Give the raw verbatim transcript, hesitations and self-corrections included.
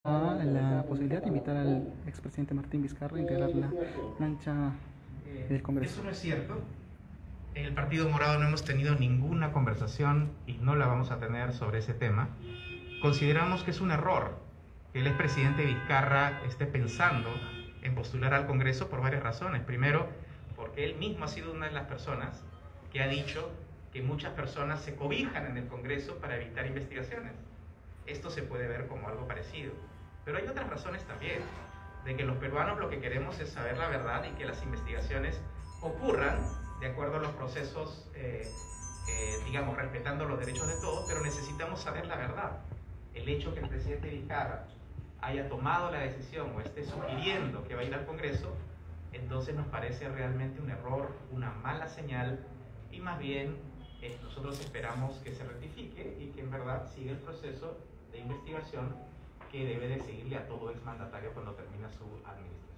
a la posibilidad de invitar al expresidente Martín Vizcarra a integrar la plancha del Congreso. Eso no es cierto. En el Partido Morado no hemos tenido ninguna conversación y no la vamos a tener sobre ese tema. Consideramos que es un error que el expresidente Vizcarra esté pensando en postular al Congreso por varias razones. Primero, porque él mismo ha sido una de las personas que ha dicho que muchas personas se cobijan en el Congreso para evitar investigaciones. Esto se puede ver como algo parecido. Pero hay otras razones también, de que los peruanos lo que queremos es saber la verdad y que las investigaciones ocurran de acuerdo a los procesos, eh, eh, digamos, respetando los derechos de todos, pero necesitamos saber la verdad. El hecho que el presidente Vizcarra haya tomado la decisión o esté sugiriendo que va a ir al Congreso, entonces nos parece realmente un error, una mala señal, y más bien eh, nosotros esperamos que se rectifique y que en verdad siga el proceso de investigación que debe de seguirle a todo exmandatario cuando termina su administración.